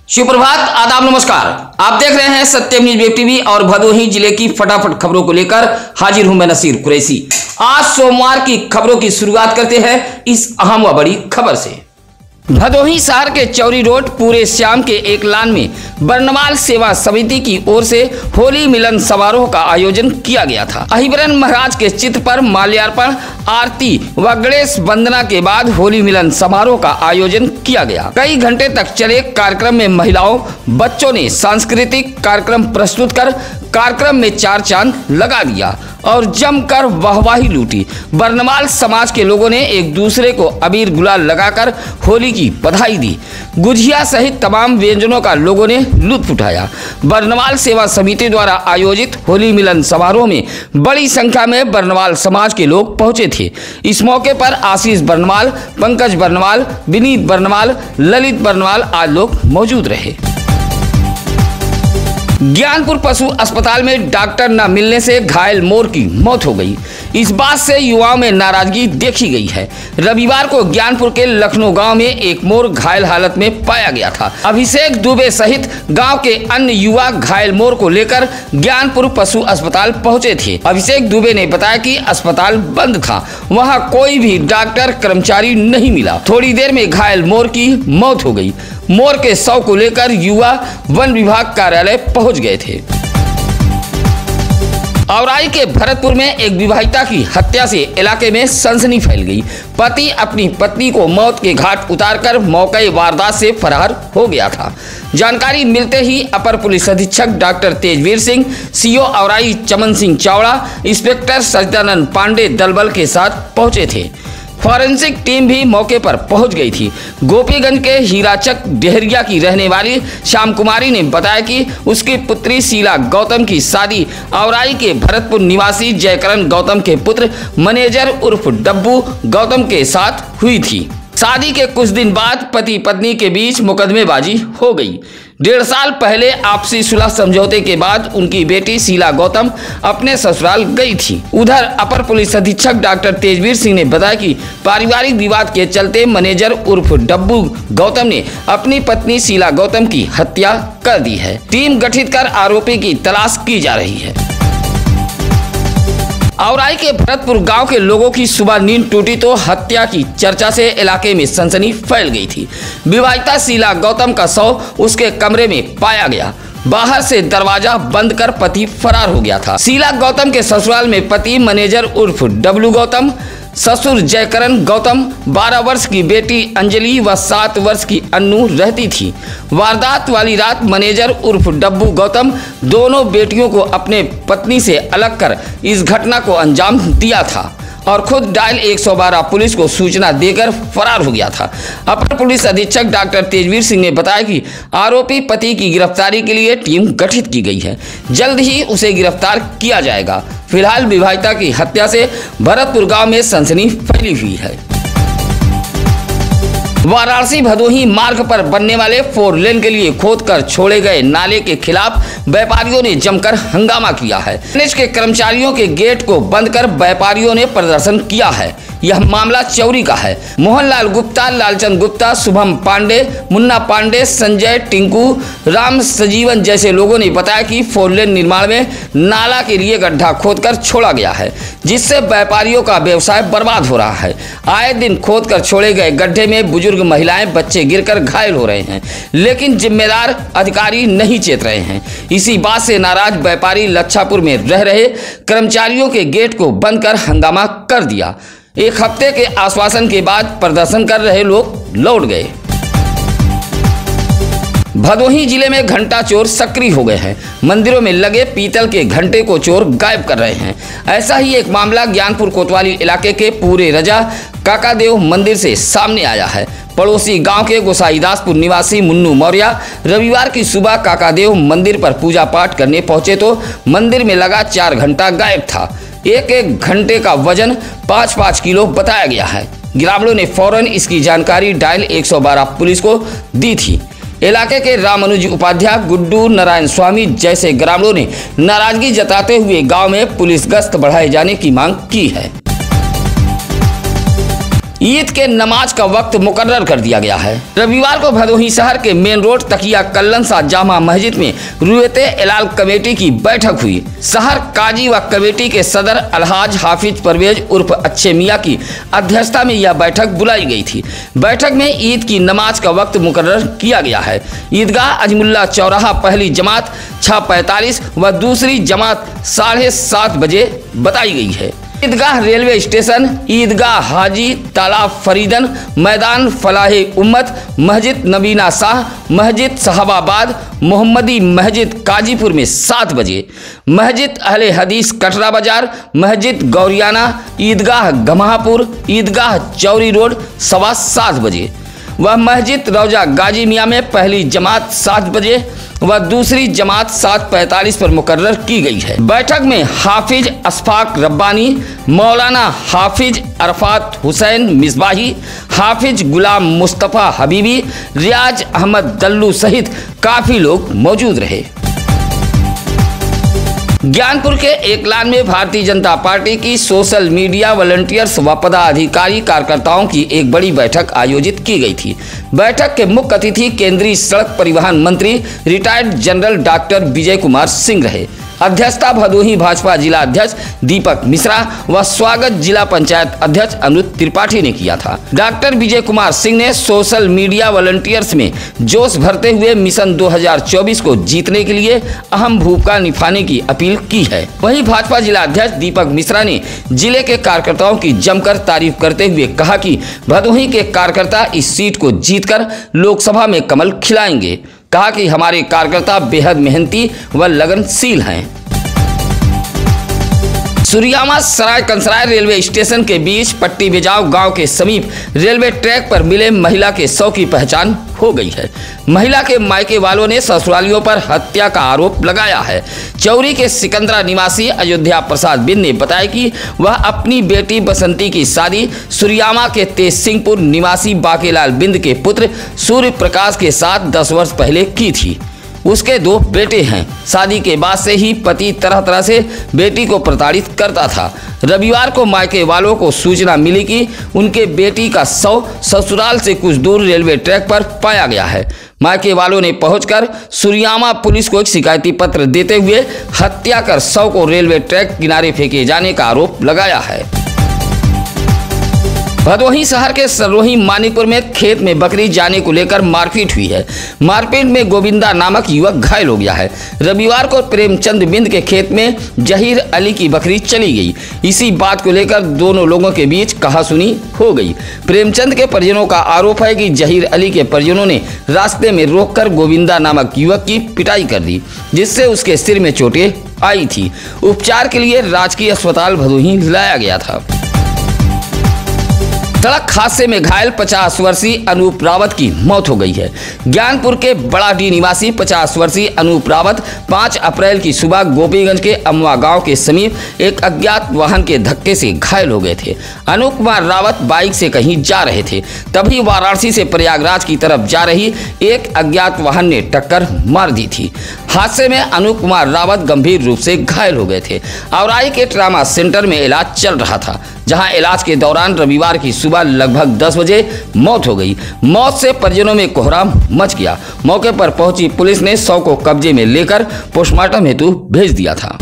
सुप्रभात, आदाब, नमस्कार। आप देख रहे हैं सत्यम न्यूज वेब टीवी और भदोही जिले की फटाफट खबरों को लेकर हाजिर हूं मैं नसीर कुरैशी। आज सोमवार की खबरों की शुरुआत करते हैं इस अहम व बड़ी खबर से। भदोही शहर के चौरी रोड पूरे श्याम के एक लान में बरनवाल सेवा समिति की ओर से होली मिलन समारोह का आयोजन किया गया था। अहिबरन महाराज के चित्र पर माल्यार्पण, आरती व गणेश वंदना के बाद होली मिलन समारोह का आयोजन किया गया। कई घंटे तक चले कार्यक्रम में महिलाओं, बच्चों ने सांस्कृतिक कार्यक्रम प्रस्तुत कर कार्यक्रम में चार चांद लगा दिया और जमकर वाहवाही लूटी। बरनवाल समाज के लोगों ने एक दूसरे को अबीर गुलाल लगाकर होली की बधाई दी। गुजिया सहित तमाम व्यंजनों का लोगों ने लुत्फ उठाया। बरनवाल सेवा समिति द्वारा आयोजित होली मिलन समारोह में बड़ी संख्या में बरनवाल समाज के लोग पहुंचे थे। इस मौके पर आशीष बरनवाल, पंकज बरनवाल, विनीत बरनवाल, ललित बरनवाल आदि लोग मौजूद रहे। ज्ञानपुर पशु अस्पताल में डॉक्टर न मिलने से घायल मोर की मौत हो गई। इस बात से युवाओं में नाराजगी देखी गई है। रविवार को ज्ञानपुर के लखनऊ गांव में एक मोर घायल हालत में पाया गया था। अभिषेक दुबे सहित गांव के अन्य युवा घायल मोर को लेकर ज्ञानपुर पशु अस्पताल पहुंचे थे। अभिषेक दुबे ने बताया कि अस्पताल बंद था, वहां कोई भी डॉक्टर कर्मचारी नहीं मिला। थोड़ी देर में घायल मोर की मौत हो गई। मोर के शव को लेकर युवा वन विभाग कार्यालय पहुंच गए थे। औराई के भरतपुर में एक विवाहिता की हत्या से इलाके में सनसनी फैल गई। पति अपनी पत्नी को मौत के घाट उतारकर मौके वारदात से फरार हो गया था। जानकारी मिलते ही अपर पुलिस अधीक्षक doctor Tejveer Singh, CO Aurai Chaman Singh Chawda, inspector Sachidanand Pandey दलबल के साथ पहुंचे थे। फॉरेंसिक टीम भी मौके पर पहुंच गई थी। गोपीगंज के हीराचक डेहरिया की रहने वाली श्याम कुमारी ने बताया कि उसकी पुत्री शीला गौतम की शादी औराई के भरतपुर निवासी जयकरण गौतम के पुत्र मैनेजर उर्फ डब्बू गौतम के साथ हुई थी। शादी के कुछ दिन बाद पति पत्नी के बीच मुकदमेबाजी हो गई। 1.5 साल पहले आपसी सुलह समझौते के बाद उनकी बेटी शीला गौतम अपने ससुराल गई थी। उधर अपर पुलिस अधीक्षक डॉक्टर तेजवीर सिंह ने बताया कि पारिवारिक विवाद के चलते मैनेजर उर्फ डब्बू गौतम ने अपनी पत्नी शीला गौतम की हत्या कर दी है। टीम गठित कर आरोपी की तलाश की जा रही है। औराई के भरतपुर गांव के लोगों की सुबह नींद टूटी तो हत्या की चर्चा से इलाके में सनसनी फैल गई थी। विवाहिता शीला गौतम का शव उसके कमरे में पाया गया। बाहर से दरवाजा बंद कर पति फरार हो गया था। शीला गौतम के ससुराल में पति मैनेजर उर्फ डब्लू गौतम, ससुर जयकरण गौतम, 12 वर्ष की बेटी अंजलि व 7 वर्ष की अन्नू रहती थी। वारदात वाली रात मैनेजर उर्फ डब्बू गौतम दोनों बेटियों को अपने पत्नी से अलग कर इस घटना को अंजाम दिया था और खुद डायल 112 पुलिस को सूचना देकर फरार हो गया था। अपर पुलिस अधीक्षक डॉक्टर तेजवीर सिंह ने बताया कि आरोपी पति की गिरफ्तारी के लिए टीम गठित की गई है। जल्द ही उसे गिरफ्तार किया जाएगा। फिलहाल विवाहिता की हत्या से भरतपुर गांव में सनसनी फैली हुई है। वाराणसी भदोही मार्ग पर बनने वाले 4 लेन के लिए खोदकर छोड़े गए नाले के खिलाफ व्यापारियों ने जमकर हंगामा किया है। एनएच के कर्मचारियों के गेट को बंद कर व्यापारियों ने प्रदर्शन किया है। यह मामला चौरी का है। मोहनलाल गुप्ता, लालचंद गुप्ता, शुभम पांडे, मुन्ना पांडे, संजय, टिंकू, राम सजीवन जैसे लोगों ने बताया कि 4 लेन निर्माण में नाला के लिए गड्ढा खोदकर छोड़ा गया है, जिससे व्यापारियों का व्यवसाय बर्बाद हो रहा है। आए दिन खोदकर छोड़े गए गड्ढे में बुजुर्ग महिलाएं, बच्चे गिरकर घायल हो रहे हैं, लेकिन जिम्मेदार अधिकारी नहीं चेत रहे हैं। इसी बात से नाराज व्यापारी लच्छापुर में रह रहे कर्मचारियों के गेट को बंद कर हंगामा कर दिया। 1 हफ्ते के आश्वासन के बाद प्रदर्शन कर रहे लोग लौट गए। भदोही जिले में घंटा चोर सक्रिय हो गए हैं। मंदिरों में लगे पीतल के घंटे को चोर गायब कर रहे हैं। ऐसा ही एक मामला ज्ञानपुर कोतवाली इलाके के पूरे रजा काकादेव मंदिर से सामने आया है। पड़ोसी गांव के गोसाईदासपुर निवासी मुन्नू मौर्य रविवार की सुबह काकादेव मंदिर पर पूजा पाठ करने पहुंचे तो मंदिर में लगा 4 घंटा गायब था। एक घंटे का वजन 5-5 किलो बताया गया है। ग्रामीणों ने फौरन इसकी जानकारी डायल 112 पुलिस को दी थी। इलाके के रामानुज उपाध्याय, गुड्डू नारायण स्वामी जैसे ग्रामीणों ने नाराजगी जताते हुए गांव में पुलिस गश्त बढ़ाए जाने की मांग की है। ईद के नमाज का वक्त मुकर्रर कर दिया गया है। रविवार को भदोही शहर के मेन रोड तकिया कल्लनसा जामा मस्जिद में रुयते इलाल कमेटी की बैठक हुई। शहर काजी व कमेटी के सदर अलहाज हाफिज परवेज उर्फ अच्छे मियाँ की अध्यक्षता में यह बैठक बुलाई गई थी। बैठक में ईद की नमाज का वक्त मुकर्रर किया गया है। ईदगाह अजमुल्ला चौराहा पहली जमात 6:45 व दूसरी जमात 7:30 बजे बताई गई है। ईदगाह रेलवे स्टेशन, ईदगाह हाजी तालाब फरीदन, मैदान फलाहे उम्मत, मस्जिद नबीना शाह, मस्जिद साहबाबाद, मोहम्मदी मस्जिद काजीपुर में 7 बजे, मस्जिद अहले हदीस कटरा बाजार, मस्जिद गौरियाना, ईदगाह गम्हापुर, ईदगाह चौरी रोड 7:15 बजे व मस्जिद रौजा गाजी मियाँ में पहली जमात 7 बजे व दूसरी जमात 7:45 पर मुकर्रर की गई है। बैठक में हाफिज अशफाक रब्बानी, मौलाना हाफिज अरफात हुसैन मिसबाही, हाफिज गुलाम मुस्तफ़ा हबीबी, रियाज अहमद दल्लू सहित काफ़ी लोग मौजूद रहे। ज्ञानपुर के एकलान में भारतीय जनता पार्टी की सोशल मीडिया वॉलंटियर्स व पदाधिकारी कार्यकर्ताओं की एक बड़ी बैठक आयोजित की गई थी। बैठक के मुख्य अतिथि केंद्रीय सड़क परिवहन मंत्री retired general doctor Vijay Kumar Singh रहे। अध्यक्षता भदोही भाजपा जिला अध्यक्ष दीपक मिश्रा व स्वागत जिला पंचायत अध्यक्ष अमृत त्रिपाठी ने किया था। डॉक्टर विजय कुमार सिंह ने सोशल मीडिया वॉलंटियर्स में जोश भरते हुए मिशन 2024 को जीतने के लिए अहम भूमिका निभाने की अपील की है। वहीं भाजपा जिला अध्यक्ष दीपक मिश्रा ने जिले के कार्यकर्ताओं की जमकर तारीफ करते हुए कहा कि भदोही के कार्यकर्ता इस सीट को जीतकर लोकसभा में कमल खिलाएंगे। कहा कि हमारे कार्यकर्ता बेहद मेहनती व लगनशील हैं। सुरियामा सराय कंसराय रेलवे स्टेशन के बीच पट्टी बेजाव गांव के समीप रेलवे ट्रैक पर मिले महिला के शव की पहचान हो गई है। महिला के मायके वालों ने ससुरालियों पर हत्या का आरोप लगाया है। चौरी के सिकंदरा निवासी अयोध्या प्रसाद बिंद ने बताया कि वह अपनी बेटी बसंती की शादी सुरियामा के तेज सिंहपुर निवासी बाकेलाल बिंद के पुत्र सूर्य प्रकाश के साथ 10 वर्ष पहले की थी। उसके 2 बेटे हैं। शादी के बाद से ही पति तरह तरह से बेटी को प्रताड़ित करता था। रविवार को मायके वालों को सूचना मिली कि उनके बेटी का शव ससुराल से कुछ दूर रेलवे ट्रैक पर पाया गया है। मायके वालों ने पहुंचकर सुरियामा पुलिस को एक शिकायती पत्र देते हुए हत्या कर शव को रेलवे ट्रैक किनारे फेंके जाने का आरोप लगाया है। भदोही शहर के सरोही मानिकपुर में खेत में बकरी जाने को लेकर मारपीट हुई है। मारपीट में गोविंदा नामक युवक घायल हो गया है। रविवार को प्रेमचंद बिंद के खेत में जहीर अली की बकरी चली गई। इसी बात को लेकर दोनों लोगों के बीच कहासुनी हो गई। प्रेमचंद के परिजनों का आरोप है कि जहीर अली के परिजनों ने रास्ते में रोककर गोविंदा नामक युवक की पिटाई कर दी, जिससे उसके सिर में चोटें आई थी। उपचार के लिए राजकीय अस्पताल भदोही लाया गया था। सड़क हादसे में घायल 50 वर्षीय अनूप रावत की मौत हो गई है। ज्ञानपुर के बड़ाडी निवासी 50 वर्षीय अनूप रावत 5 अप्रैल की सुबह गोपीगंज के अमवा गांव के समीप एक अज्ञात वाहन के धक्के से घायल हो गए थे। अनूप कुमार रावत बाइक से कहीं जा रहे थे, तभी वाराणसी से प्रयागराज की तरफ जा रही एक अज्ञात वाहन ने टक्कर मार दी थी। हादसे में अनूप कुमार रावत गंभीर रूप से घायल हो गए थे। औराई के ट्रामा सेंटर में इलाज चल रहा था, जहां इलाज के दौरान रविवार की सुबह लगभग 10 बजे मौत हो गई। मौत से परिजनों में कोहराम मच गया। मौके पर पहुंची पुलिस ने शव को कब्जे में लेकर पोस्टमार्टम हेतु भेज दिया था।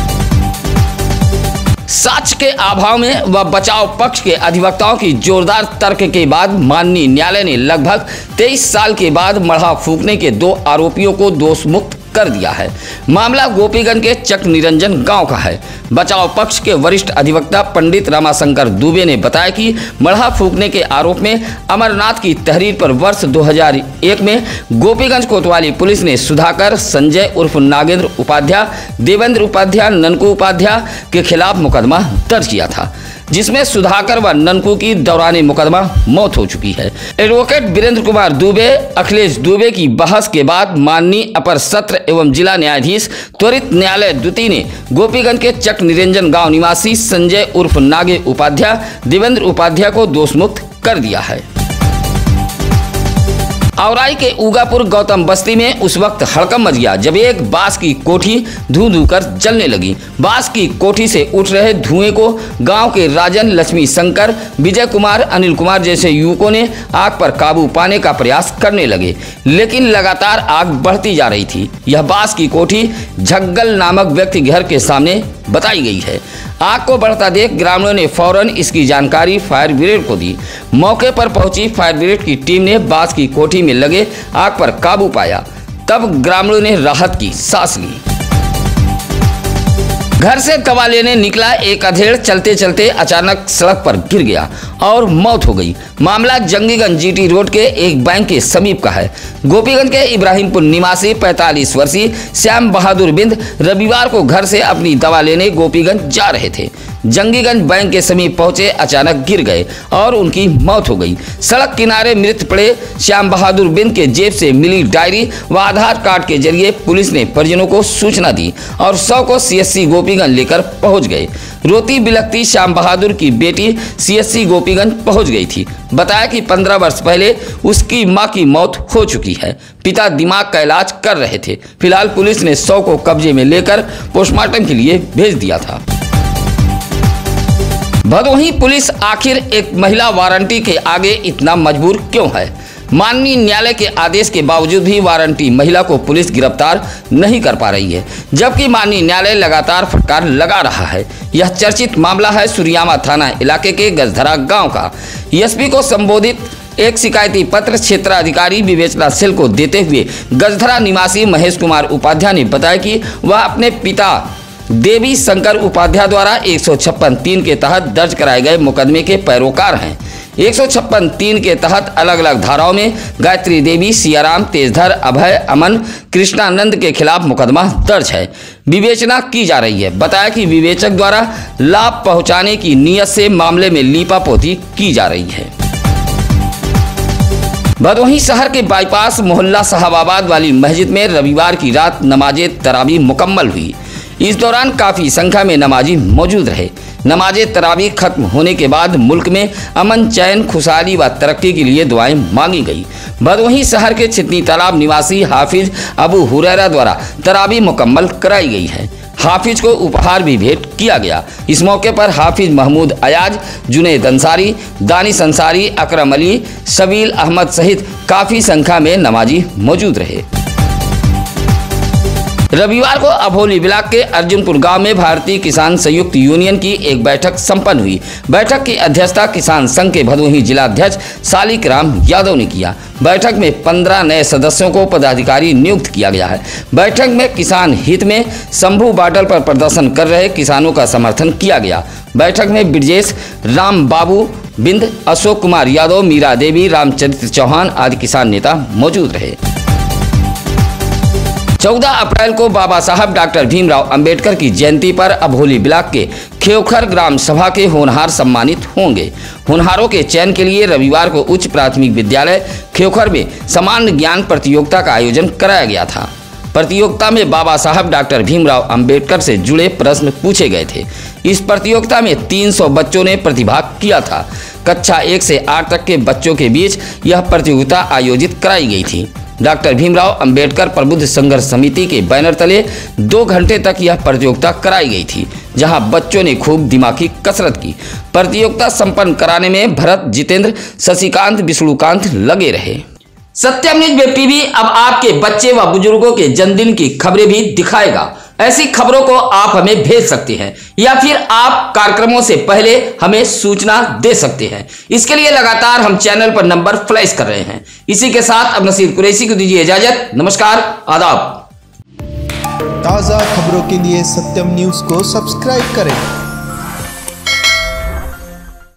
साक्ष्य के अभाव में व बचाव पक्ष के अधिवक्ताओं की जोरदार तर्क के बाद माननीय न्यायालय ने लगभग 23 साल के बाद मढ़ा फूंकने के 2 आरोपियों को दोष मुक्त कर दिया है। मामला गोपीगंज के चक निरंजन गांव का है। बचाव पक्ष के वरिष्ठ अधिवक्ता पंडित रामाशंकर दुबे ने बताया कि मढ़ा फूंकने के आरोप में अमरनाथ की तहरीर पर वर्ष 2001 में गोपीगंज कोतवाली पुलिस ने सुधाकर संजय उर्फ नागेंद्र उपाध्याय, देवेंद्र उपाध्याय, ननकू उपाध्याय के खिलाफ मुकदमा दर्ज किया था, जिसमें सुधाकर व ननकू की दौरान मुकदमा मौत हो चुकी है। एडवोकेट वीरेंद्र कुमार दुबे, अखिलेश दुबे की बहस के बाद माननीय अपर सत्र एवं जिला न्यायाधीश त्वरित न्यायालय द्वितीय ने गोपीगंज के चक निरंजन गांव निवासी संजय उर्फ नागे उपाध्याय, देवेंद्र उपाध्याय को दोषमुक्त कर दिया है। औराई के उगापुर गौतम बस्ती में उस वक्त हड़कंप मच गया जब एक बांस की कोठी धू कर जलने लगी। बांस की कोठी से उठ रहे धुएं को गांव के राजन, लक्ष्मी शंकर, विजय कुमार, अनिल कुमार जैसे युवकों ने आग पर काबू पाने का प्रयास करने लगे, लेकिन लगातार आग बढ़ती जा रही थी। यह बांस की कोठी झग्गल नामक व्यक्ति घर के सामने बताई गई है। आग को बढ़ता देख ग्रामीणों ने फौरन इसकी जानकारी फायर ब्रिगेड को दी। मौके पर पहुंची फायर ब्रिगेड की टीम ने बांस की कोठी में लगे आग पर काबू पाया। तब ग्रामीणों ने राहत की सांस ली। घर से दवा लेने निकला एक अधेड़ चलते चलते अचानक सड़क पर गिर गया और मौत हो गई। मामला जंगीगंज जीटी रोड के एक बैंक के समीप का है। गोपीगंज के इब्राहिमपुर निवासी 45 वर्षीय श्याम बहादुर बिंद रविवार को घर से अपनी दवा लेने गोपीगंज जा रहे थे। जंगीगंज बैंक के समीप पहुंचे अचानक गिर गए और उनकी मौत हो गई। सड़क किनारे मृत पड़े श्याम बहादुर बिंद के जेब से मिली डायरी व आधार कार्ड के जरिए पुलिस ने परिजनों को सूचना दी और शव को सीएससी गोपीगंज लेकर पहुंच गए। रोती बिलखती श्याम बहादुर की बेटी सीएससी गोपीगंज पहुंच गई थी। बताया कि 15 वर्ष पहले उसकी मां की मौत हो चुकी है। पिता दिमाग का इलाज कर रहे थे। फिलहाल पुलिस ने शव को कब्जे में लेकर पोस्टमार्टम के लिए भेज दिया था। भदोही पुलिस आखिर एक महिला वारंटी के आगे इतना मजबूर क्यों है? माननीय न्यायालय के आदेश के बावजूद भी वारंटी महिला को पुलिस गिरफ्तार नहीं कर पा रही है, जबकि माननीय न्यायालय लगातार फटकार लगा रहा है। यह चर्चित मामला है सुरियामा थाना इलाके के गजधरा गांव का। एसपी को संबोधित एक शिकायती पत्र क्षेत्राधिकारी विवेचना सेल को देते हुए गजधरा निवासी महेश कुमार उपाध्याय ने बताया कि वह अपने पिता देवी शंकर उपाध्याय द्वारा 156(3) के तहत दर्ज कराए गए मुकदमे के पैरोकार हैं। 156(3) के तहत अलग अलग धाराओं में गायत्री देवी, सियाराम, तेजधर, अभय, अमन, कृष्णानंद के खिलाफ मुकदमा दर्ज है। विवेचना की जा रही है। बताया कि विवेचक द्वारा लाभ पहुंचाने की नीयत से मामले में लीपापोती की जा रही है। भदोही शहर के बाईपास मोहल्ला साहबाबाद वाली मस्जिद में रविवार की रात नमाजे तरावी मुकम्मल हुई। इस दौरान काफ़ी संख्या में नमाजी मौजूद रहे। नमाजे तरावी खत्म होने के बाद मुल्क में अमन, चैन, खुशहाली व तरक्की के लिए दुआएं मांगी गई। भदोही शहर के छितनी तालाब निवासी हाफिज अबू हुरैरा द्वारा तरावी मुकम्मल कराई गई है। हाफिज को उपहार भी भेंट किया गया। इस मौके पर हाफिज महमूद अयाज, जुनैद अंसारी, दानिश अंसारी, अकरम अली, शबील अहमद सहित काफ़ी संख्या में नमाजी मौजूद रहे। रविवार को अभोली ब्लॉक के अर्जुनपुर गांव में भारतीय किसान संयुक्त यूनियन की एक बैठक संपन्न हुई। बैठक की अध्यक्षता किसान संघ के भदोही जिलाध्यक्ष सालिक राम यादव ने किया। बैठक में 15 नए सदस्यों को पदाधिकारी नियुक्त किया गया है। बैठक में किसान हित में शंभू बाटल पर प्रदर्शन कर रहे किसानों का समर्थन किया गया। बैठक में ब्रजेश राम बाबू बिंद, अशोक कुमार यादव, मीरा देवी, रामचरित्र चौहान आदि किसान नेता मौजूद रहे। 14 अप्रैल को बाबा साहब डॉक्टर भीमराव अंबेडकर की जयंती पर अभोली ब्लॉक के खेवखर ग्राम सभा के होनहार सम्मानित होंगे। होनहारों के चयन के लिए रविवार को उच्च प्राथमिक विद्यालय खेवखर में सामान्य ज्ञान प्रतियोगिता का आयोजन कराया गया था। प्रतियोगिता में बाबा साहब डॉक्टर भीमराव अंबेडकर से जुड़े प्रश्न पूछे गए थे। इस प्रतियोगिता में 300 बच्चों ने प्रतिभाग किया था। कक्षा 1 से 8 तक के बच्चों के बीच यह प्रतियोगिता आयोजित कराई गई थी। डॉक्टर भीमराव अंबेडकर प्रबुद्ध संघर्ष समिति के बैनर तले 2 घंटे तक यह प्रतियोगिता कराई गई थी, जहां बच्चों ने खूब दिमागी कसरत की। प्रतियोगिता संपन्न कराने में भरत, जितेंद्र, शशिकांत, विष्णुकांत लगे रहे। सत्यम न्यूज वेब टीवी अब आपके बच्चे व बुजुर्गों के जन्मदिन की खबरें भी दिखाएगा। ऐसी खबरों को आप हमें भेज सकते हैं या फिर आप कार्यक्रमों से पहले हमें सूचना दे सकते हैं। इसके लिए लगातार हम चैनल पर नंबर फ्लैश कर रहे हैं। इसी के साथ अब नसीर कुरैशी को दीजिए इजाजत। नमस्कार, आदाब। ताज़ा खबरों के लिए सत्यम न्यूज को सब्सक्राइब करें।